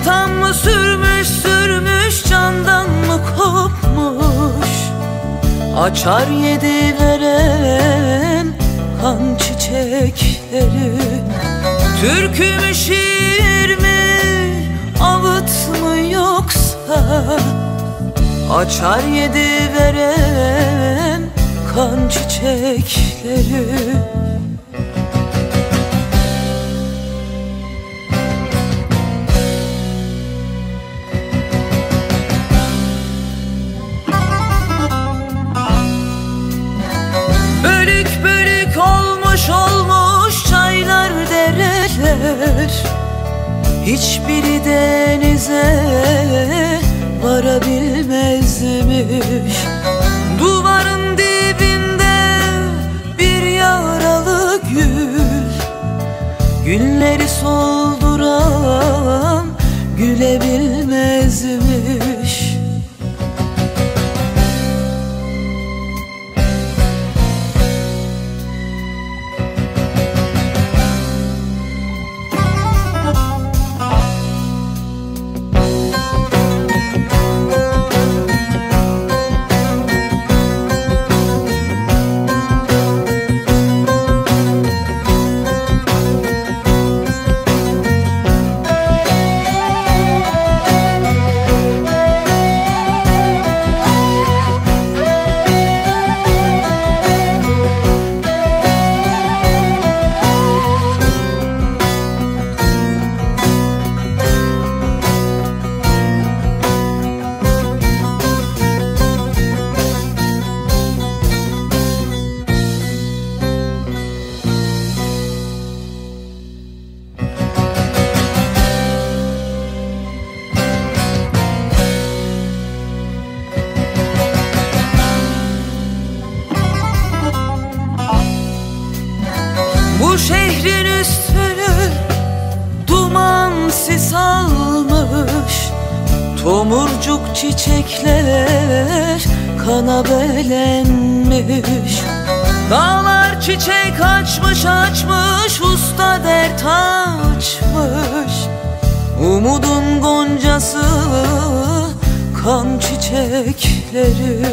Sultan mı sürmüş sürmüş, candan mı kopmuş? Açar yedi veren kan çiçekleri. Türkü mü şiir mi, ağıt mı yoksa? Açar yedi veren kan çiçekleri. Bölük bölük olmuş olmuş çaylar, dereler. Hiçbiri denize varabilmezmiş. Duvarın dibinde bir yaralı gül, günleri solduran gülebilmezmiş. Bu şehrin üstünü duman sis almış. Tomurcuk çiçekler kana belenmiş. Dağlar çiçek açmış açmış, usta dert açmış. Umudun goncası kan çiçekleri.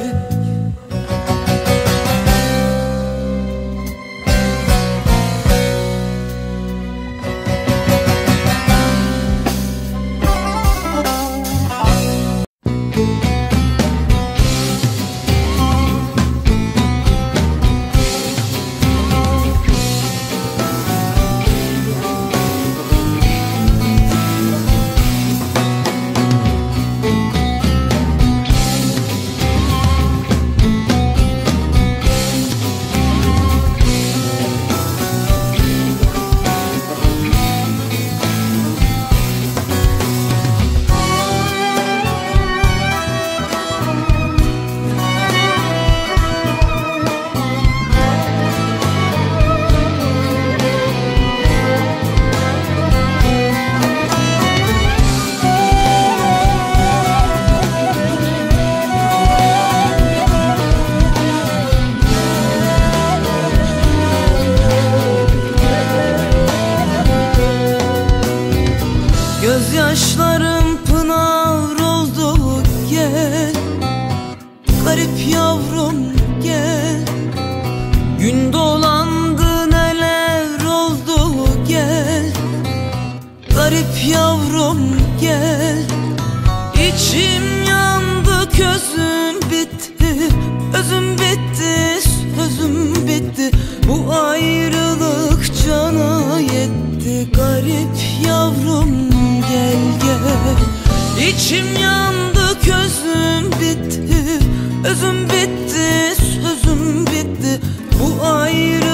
Gözyaşlarım pınar oldu, gel. Garip yavrum gel. Gün dolandı, neler oldu, gel. Garip yavrum gel. İçim yandı, közüm bitti, özüm bitti, sözüm bitti. Bu ayrılık cana yetti. Garip yavrum gel gel. İçim yandı, közüm bitti, özüm bitti, sözüm bitti. Bu ayrılık